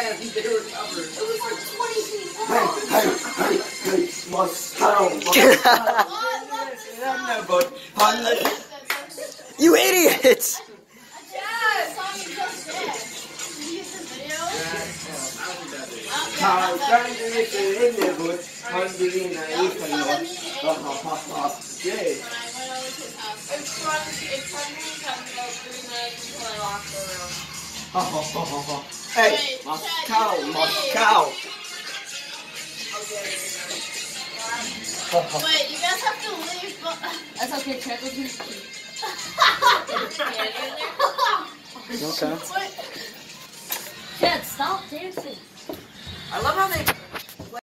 and they were covered. It was like 20 feet long. Hey, Moscow. You idiots! Dad! Did you get this video? It's fun me comes about 3 minutes until I lock the room. Hey, Moscow. Wait, you guys have to leave. That's okay, Trevor. Okay. Dad, stop dancing. I love how they